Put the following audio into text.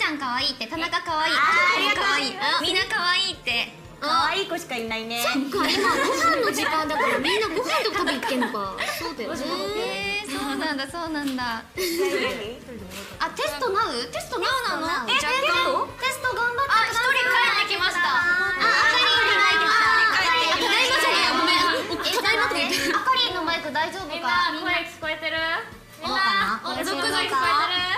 ゃん可愛いって、田中可愛い、ありがとう、可愛い、みんな可愛いって。 可愛い子しかいないね。 そっか、今ご飯の時間だからみんなご飯とか食べ行ってんのか。そうだよね。 そうなんだ、そうなんだ。あ、テストなう？テストなうなの？ テスト頑張って。 あ、一人帰ってきました。 あかりん帰ってきた。ただいまじゃねえ、ごめん。ただいまって言って。 あかりんのマイク大丈夫か？ みんな声聞こえてる？ みんな、 私の声聞こえてる？